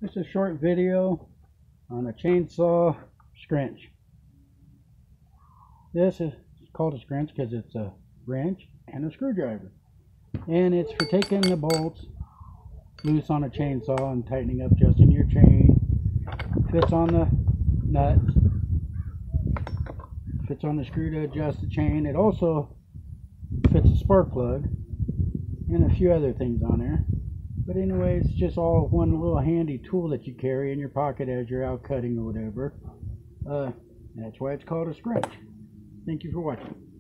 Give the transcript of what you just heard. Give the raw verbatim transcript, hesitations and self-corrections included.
Just a short video on a chainsaw scrench. This is called a scrench because it's a wrench and a screwdriver. And it's for taking the bolts loose on a chainsaw and tightening up, adjusting your chain. Fits on the nut. Fits on the screw to adjust the chain. It also fits a spark plug and a few other things on there. But anyway, it's just all one little handy tool that you carry in your pocket as you're out cutting or whatever. Uh, that's why it's called a scrench. Thank you for watching.